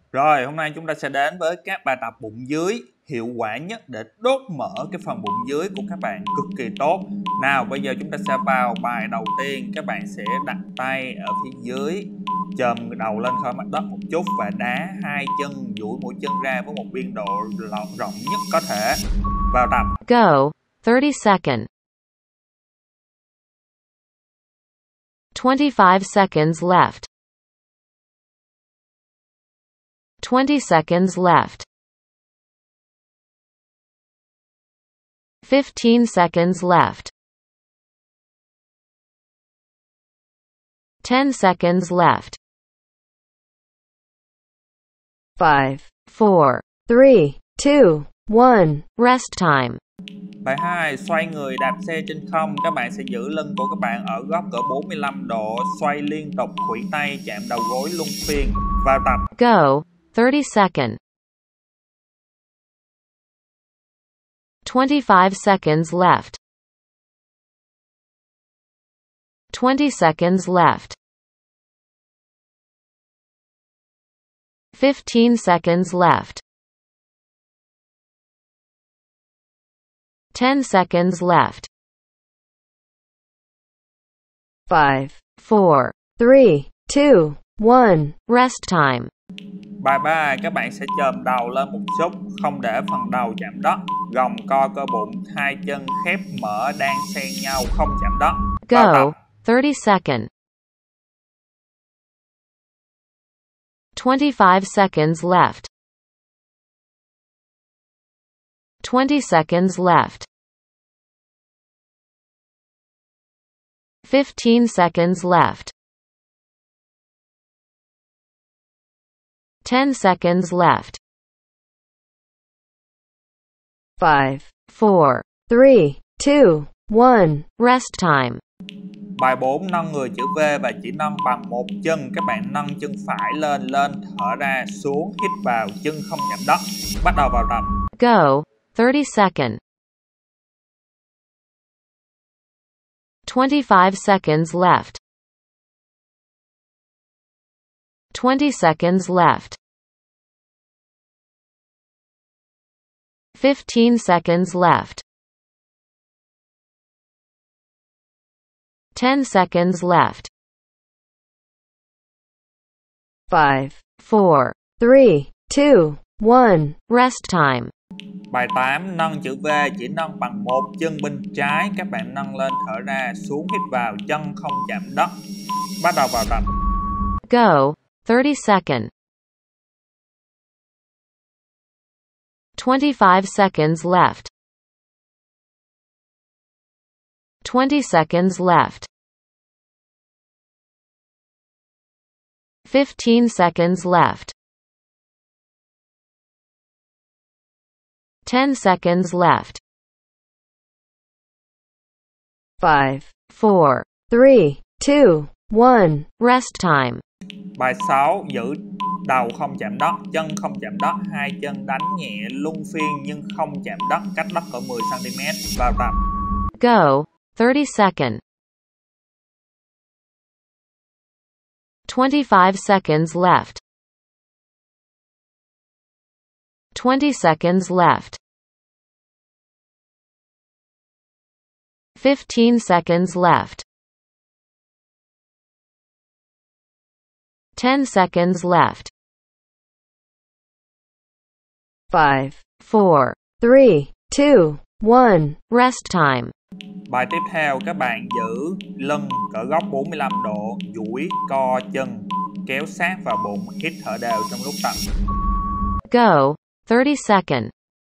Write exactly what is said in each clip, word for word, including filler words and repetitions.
Rồi, hôm nay chúng ta sẽ đến với các bài tập bụng dưới hiệu quả nhất để đốt mỡ cái phần bụng dưới của các bạn cực kỳ tốt. Nào, bây giờ chúng ta sẽ vào bài đầu tiên. Các bạn sẽ đặt tay ở phía dưới, chồm đầu lên khỏi mặt đất một chút và đá hai chân, duỗi mũi chân ra với một biên độ rộng nhất có thể. Vào tập. Go. thirty seconds. twenty-five seconds left. twenty seconds left. fifteen seconds left. ten seconds left. five, four, three, two, one. Rest time. Bài hai, xoay người đạp xe trên không. Các bạn sẽ giữ lưng của các bạn ở góc cỡ bốn mươi lăm độ, xoay liên tục, khuỷu tay chạm đầu gối luân phiên. Vào tập. Go. thirty seconds. twenty-five seconds left. twenty seconds left. fifteen seconds left. ten seconds left. five, four, three, two, one. Rest time. Bài ba, các bạn sẽ chồm đầu lên một chút, không để phần đầu chạm đất. Gồng co cơ bụng, hai chân khép mở đan xen nhau, không chạm đất. Go. thirty seconds. twenty-five seconds left. twenty seconds left. fifteen seconds left. ten seconds left. five, four, three, two, one. Rest time. Bài bốn, nâng người chữ V và chỉ nâng bằng một chân. Các bạn nâng chân phải lên, lên, thở ra, xuống, hít vào, chân không chạm đất. Bắt đầu vào tập. Go. thirty seconds. twenty-five seconds left. twenty seconds left. fifteen seconds left. ten seconds left. five, four, three, two, one. Rest time. Bài tám, nâng chữ V chỉ nâng bằng một chân bên trái. Các bạn nâng lên, thở ra, xuống, hít vào, chân không chạm đất. Bắt đầu vào tập. Go. thirty seconds. twenty-five seconds left. twenty seconds left. fifteen seconds left. ten seconds left. five, four, three, two, one. Rest time. Bài sáu, giữ đầu không chạm đất, chân không chạm đất, hai chân đánh nhẹ luân phiên nhưng không chạm đất, cách đất cỡ mười xăng ti mét. Vào tập. Go. thirty seconds. twenty-five seconds left. twenty seconds left. fifteen seconds left. ten seconds left. five, four, three, two, one. Rest time. Bài tiếp theo, các bạn giữ lưng cỡ góc bốn mươi lăm độ, duỗi co chân, kéo sát vào bụng, hít thở đều trong lúc tập. Go. thirty seconds.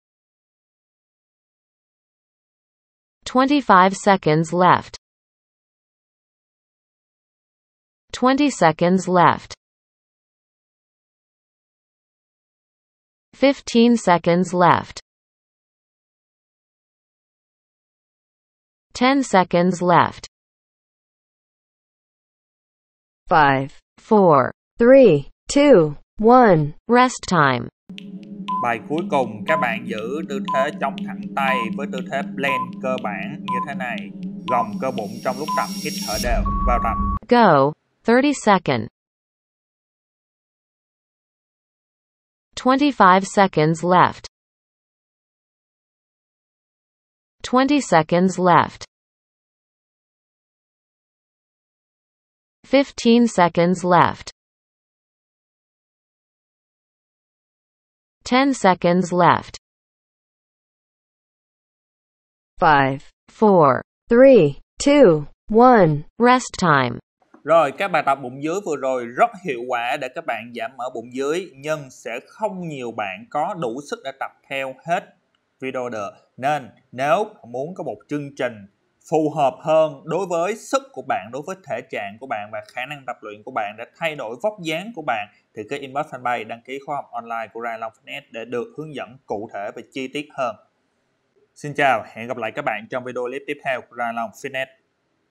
twenty-five seconds left. twenty seconds left. fifteen seconds left. ten seconds left. five, four, three, two, one. Rest time. Bài cuối cùng, các bạn giữ tư thế chống thẳng tay với tư thế plank cơ bản như thế này. Gồng cơ bụng trong lúc tập, hít thở đều. Vào tập. Go. thirty seconds. twenty-five seconds left. twenty seconds left. fifteen seconds left. ten seconds left. five, four, three, two, one. Rest time. Rồi, các bài tập bụng dưới vừa rồi rất hiệu quả để các bạn giảm mỡ bụng dưới, nhưng sẽ không nhiều bạn có đủ sức để tập theo hết video được. Nên nếu muốn có một chương trình phù hợp hơn đối với sức của bạn, đối với thể trạng của bạn và khả năng tập luyện của bạn, để thay đổi vóc dáng của bạn, thì cứ inbox fanpage đăng ký khóa học online của giảng Fitness để được hướng dẫn cụ thể và chi tiết hơn. Xin chào, hẹn gặp lại các bạn trong video clip tiếp theo của giảng Fitness.